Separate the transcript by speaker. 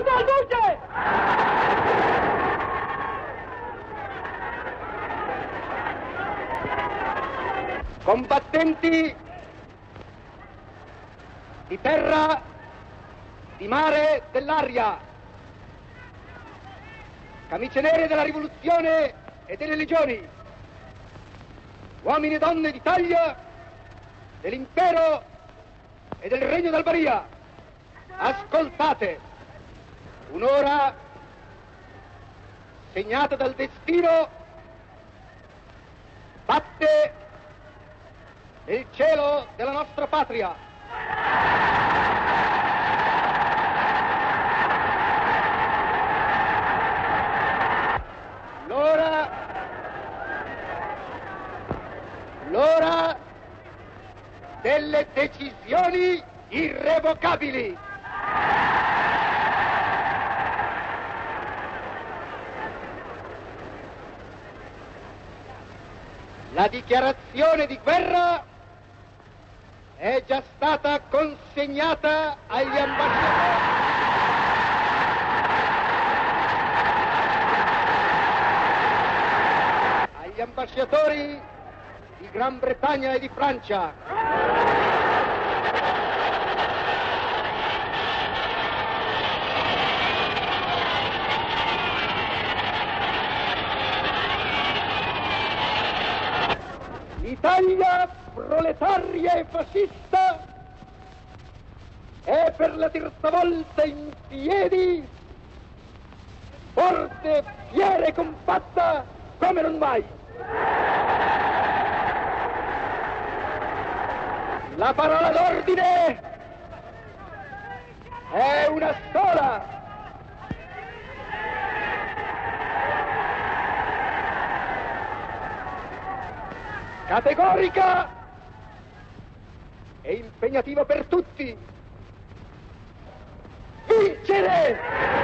Speaker 1: al duce! Combattenti di terra, di mare, dell'aria, camicie nere della rivoluzione e delle legioni, uomini e donne d'Italia, dell'impero e del regno d'Albaria, ascoltate, un'ora segnata dal destino batte nel cielo della nostra patria. L'ora delle decisioni irrevocabili. La dichiarazione di guerra è già stata consegnata agli ambasciatori. Agli ambasciatori di Gran Bretagna e di Francia. L'Italia proletaria e fascista è per la terza volta in piedi, forte, fiera e compatta come non mai. La parola d'ordine è una sola. Categorica e impegnativa per tutti. Vincere!